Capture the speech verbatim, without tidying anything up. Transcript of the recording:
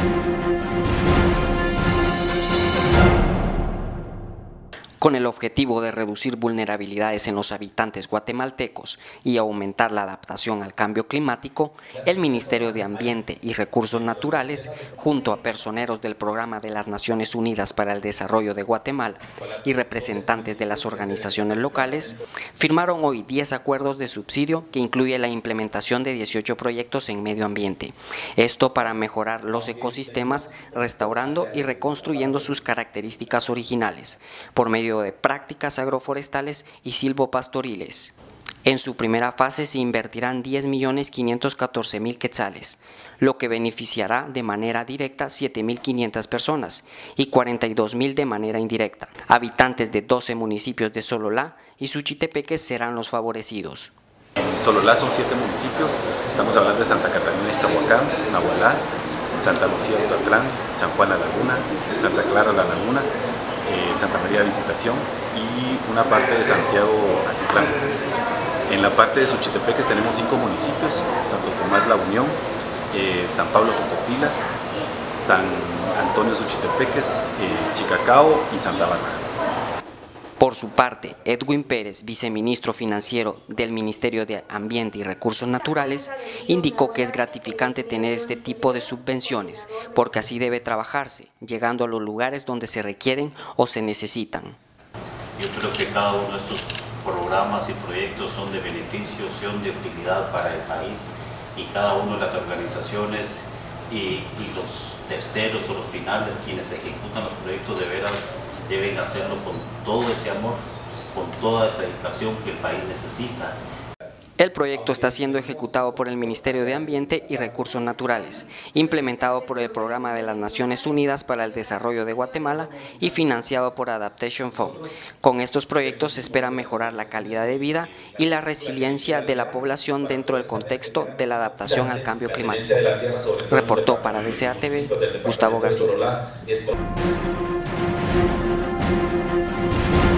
Con el objetivo de reducir vulnerabilidades en los habitantes guatemaltecos y aumentar la adaptación al cambio climático, el Ministerio de Ambiente y Recursos Naturales, junto a personeros del Programa de las Naciones Unidas para el Desarrollo de Guatemala y representantes de las organizaciones locales, firmaron hoy diez acuerdos de subsidio que incluye la implementación de dieciocho proyectos en medio ambiente. Esto para mejorar los ecosistemas, restaurando y reconstruyendo sus características originales, por medio de prácticas agroforestales y silvopastoriles. En su primera fase se invertirán diez millones quinientos catorce mil quetzales, lo que beneficiará de manera directa siete mil quinientas personas y cuarenta y dos mil de manera indirecta. Habitantes de doce municipios de Sololá y Suchitepeques serán los favorecidos. En Sololá son siete municipios, estamos hablando de Santa Catalina Ixtahuacán, Nahualá, Santa Lucía Utatlán, San Juan La Laguna, Santa Clara La Laguna, Eh, Santa María de Visitación y una parte de Santiago Atitlán. En la parte de Suchitepeques tenemos cinco municipios: Santo Tomás La Unión, eh, San Pablo Cocopilas, San Antonio Suchitepeques, eh, Chicacao y Santa Bárbara. Por su parte, Edwin Pérez, viceministro financiero del Ministerio de Ambiente y Recursos Naturales, indicó que es gratificante tener este tipo de subvenciones, porque así debe trabajarse, llegando a los lugares donde se requieren o se necesitan. Yo creo que cada uno de estos programas y proyectos son de beneficio, son de utilidad para el país, y cada una de las organizaciones y, y los terceros o los finales, quienes ejecutan los proyectos, de veras deben hacerlo con todo ese amor, con toda esa dedicación que el país necesita. El proyecto está siendo ejecutado por el Ministerio de Ambiente y Recursos Naturales, implementado por el Programa de las Naciones Unidas para el Desarrollo de Guatemala y financiado por Adaptation Fund. Con estos proyectos se espera mejorar la calidad de vida y la resiliencia de la población dentro del contexto de la adaptación al cambio climático. Reportó para D C A T V, Gustavo García.